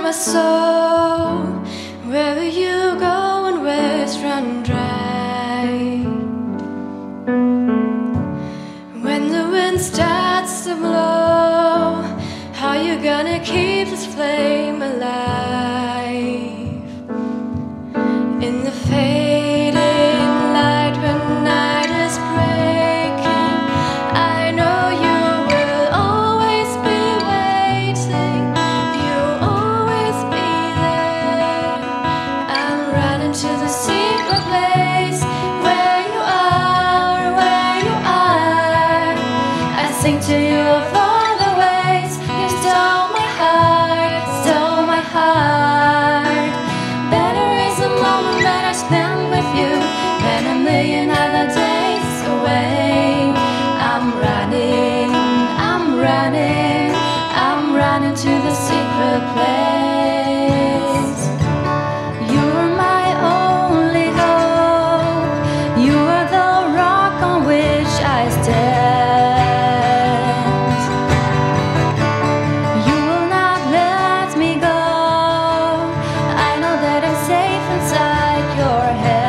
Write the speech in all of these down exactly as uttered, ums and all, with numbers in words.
my soul. Wherever you go and where it's run dry. When the wind starts to blow, how you gonna keep this flame alive? In the fading light when night is breaking, I know you will always be waiting. You'll always be there. I'm running to the secret place where you are, where you are. I sing to you of all the ways you stole my heart, stole my heart. Better is the moment that I spend with you than a million other days away. I'm running, I'm running, I'm running to the secret place. You're my only hope. You are the rock on which I stand. You will not let me go. I know that I'm safe inside your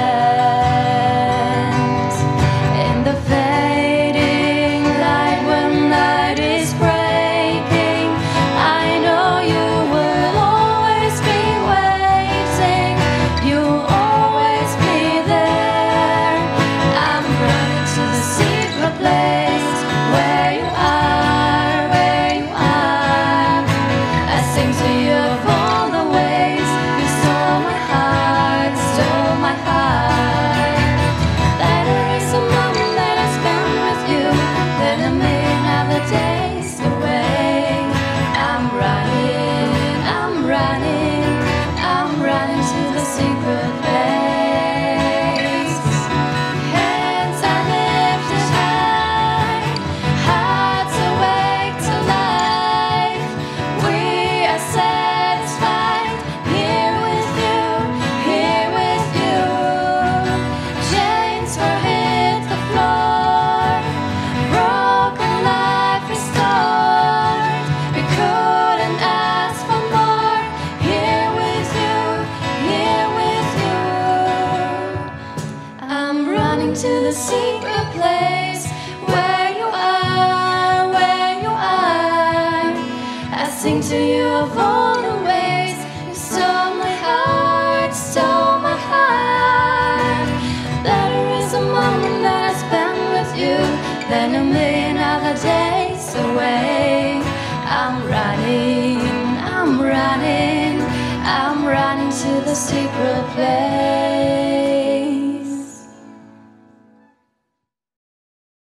hands. In the fading light when night is breaking, I know you will always be waiting. You'll always be there. I'm running to the secret place where you are, where you are. I sing to you of all the ways you stole my heart, stole my heart. Better is the moment that I spend with you than a million other days away. I'm running, I'm running, I'm running to the secret place. Hands are lifted high, hearts awake to life. We are satisfied here with you, here with you. Chains were hit the floor, broken life restored. We couldn't ask for more. Here with you, here with you. I'm running to the secret place where you are, where you are. I sing to you of all the ways you stole my heart, stole my heart. Better is the moment that I spend with you than a million other days away. I'm running, I'm running, I'm running to the secret place.